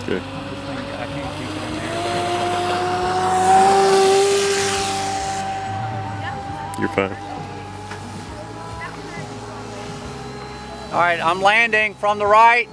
Good. I can't keep it in there. You're fine. All right, I'm landing from the right.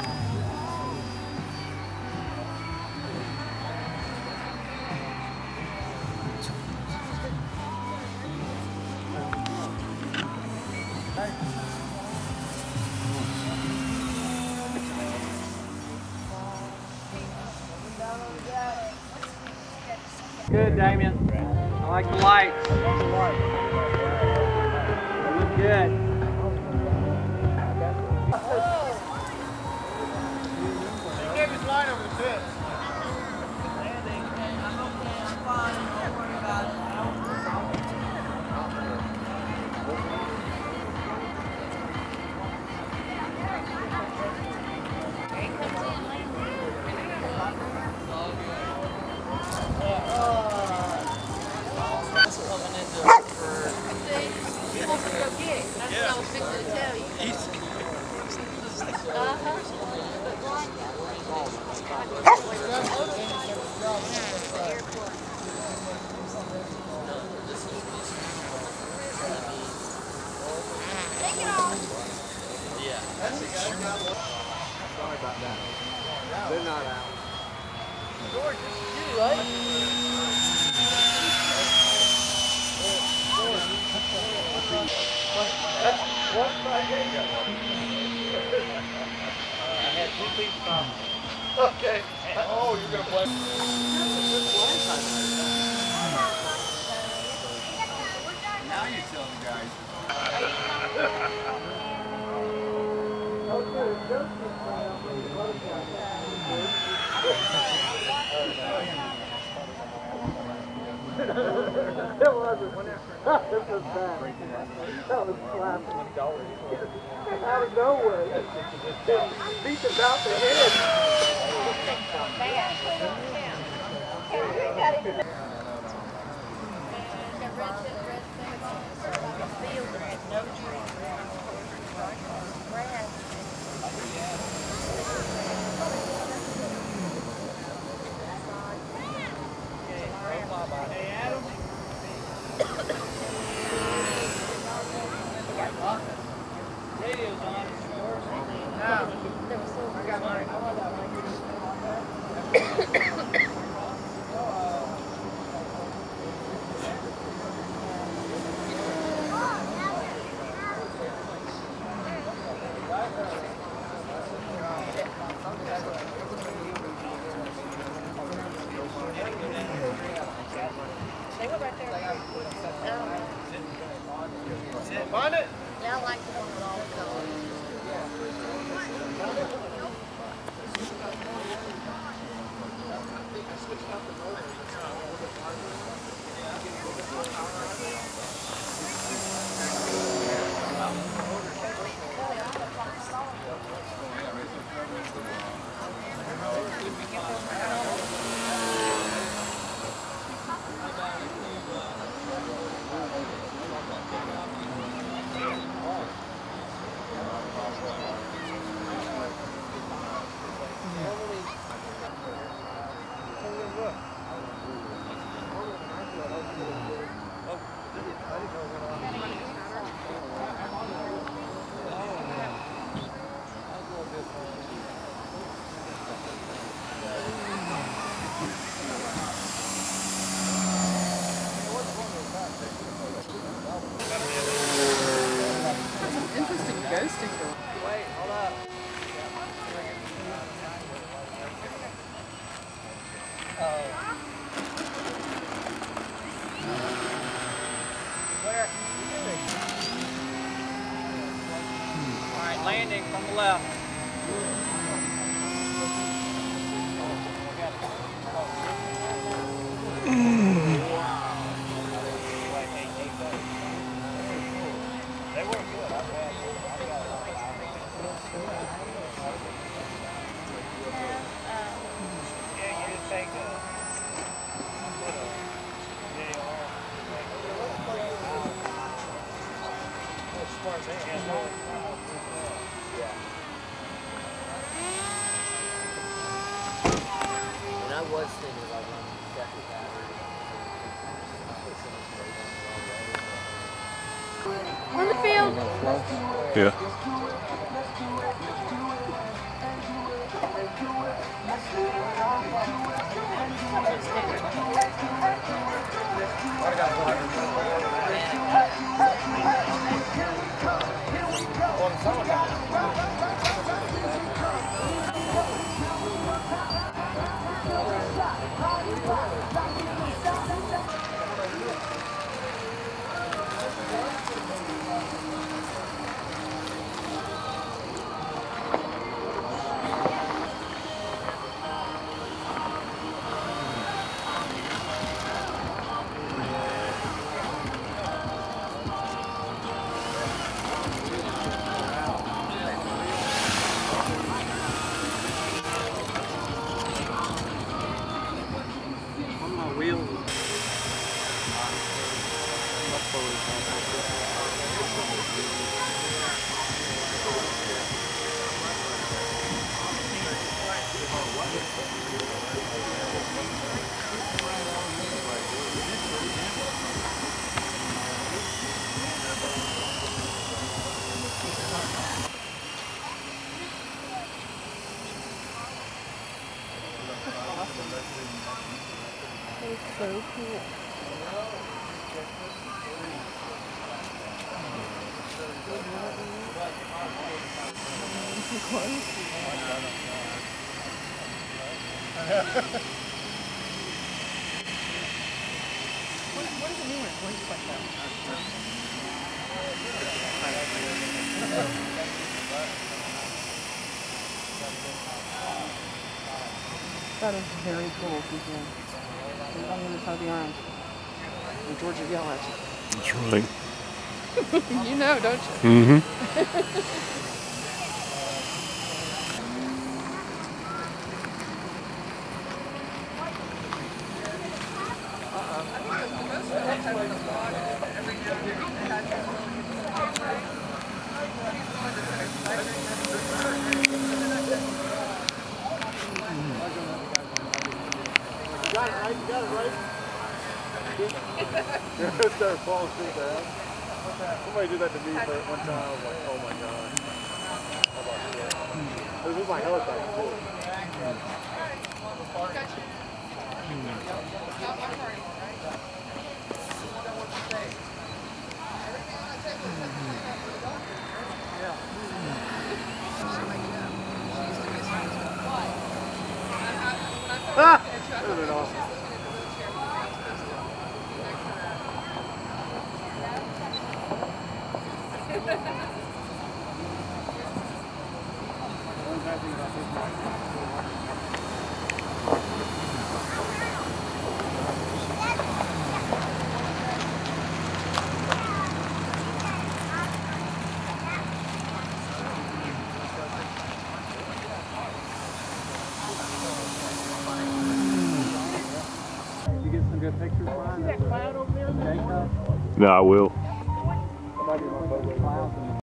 Good, Damien. I like the lights. They look good. Line over the fence. Sorry about that. They're not out. George, this is you, right? What? I had 2 feet from. Okay. Oh, you're going to play. Now you tell the guys. It wasn't. This was bad. That was laughing. Out of nowhere. Beat about the head. Hey, Adam. Radio's on. No. I got mine. Find it? Yeah, I like the one with all the colors. Interesting ghosting going. Wait, hold up. Where? All right, landing from the left. They were good. Yeah, you just take smart man. Yeah. was thinking about running separate batteries. On the field. Yeah. It's so cool. What does it mean when it blinks like that? That is very cool, people. You're on the other side of the arm. And George will yell at you. That's right. You know, don't you? Mm-hmm. Got it right? You got it right? Started falling asleep there. Somebody did that to me for one time. I was like, oh my god. How about that? This was my helicopter too. Ah! That would have been awesome. You get some good pictures, Brian? See that cloud over there? No, I will.